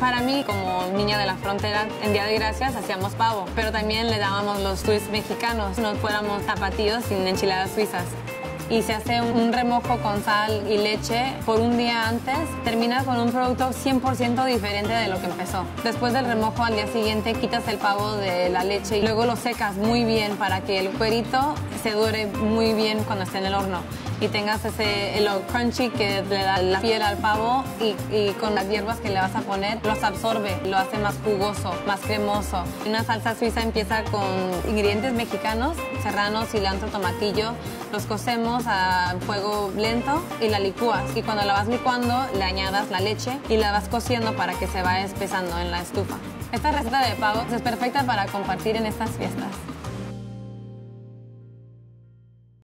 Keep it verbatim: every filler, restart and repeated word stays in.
Para mí, como niña de la frontera, en Día de Gracias hacíamos pavo, pero también le dábamos los twists mexicanos, no fuéramos tapatíos sin enchiladas suizas. Y se hace un remojo con sal y leche por un día antes, termina con un producto cien por ciento diferente de lo que empezó. Después del remojo, al día siguiente quitas el pavo de la leche y luego lo secas muy bien para que el cuerito se dure muy bien cuando esté en el horno y tengas ese lo crunchy que le da la piel al pavo y, y con las hierbas que le vas a poner los absorbe, lo hace más jugoso, más cremoso. Una salsa suiza empieza con ingredientes mexicanos, serrano, cilantro, tomatillo, los cocemos a fuego lento y la licúas. Y cuando la vas licuando, le añadas la leche y la vas cociendo para que se vaya espesando en la estufa. Esta receta de pavo es perfecta para compartir en estas fiestas.